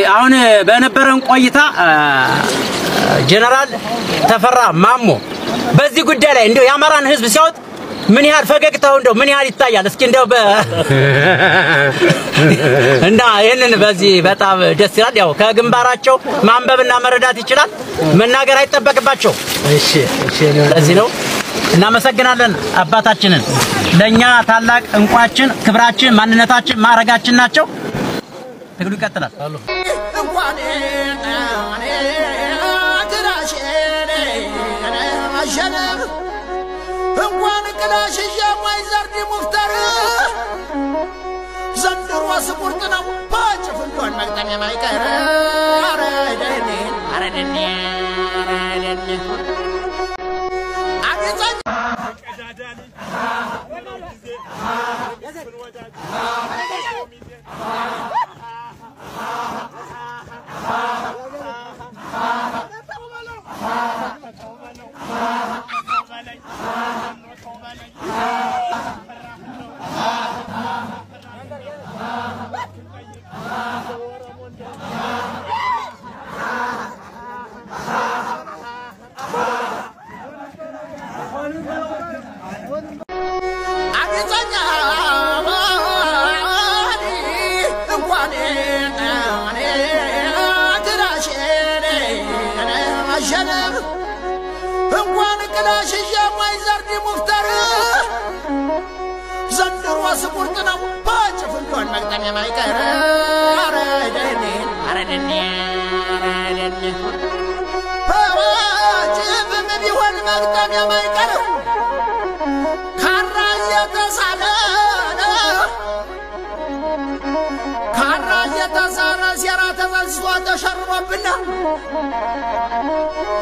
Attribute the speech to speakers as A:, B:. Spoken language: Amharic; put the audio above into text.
A: አሁን በነበረን ቆይታ ጀነራል ተፈራ ማሞ በዚህ ጉዳይ ላይ እንደው ያማራን ህዝብ ሲያወጥ ምን ያህል ፈገግታው እንደው ምን ያህል ይታያል እስኪ እንደው እና ይሄንን በዚህ በጣም ደስ ይላል ያው ከግንባራቸው ማንበብና መረዳት ይችላል መናገር አይተበቅባቸው እሺ ለዚህ ነው እናመሰግናለን አባታችንን ለኛ ታላቅ እንቋችን ክብራችን ማንነታችን ማረጋችን ናቸው ትግሉ ይቀጥላል እንኳን እንኳን ክላሽ የማይዘርድ ሙፍተር ዘንድሮ ስቁርጥ ነው ባጭፍ እንኳን መግጠም የማይቀር አረደኔ አገዛኝ ቀዳዳሊ እንኳን ክላሽ የማይዘርድ ሙፍተር ዘንድሮ ስቁርጥ ነው ባጭፍ እንኳን መግጠም የማይቀር አረደኔ ባጭፍም ቢሆን መግጠም የማይቀር ካራ የተሳለ ሴራ ተዘልስቶ ተሸርቦብና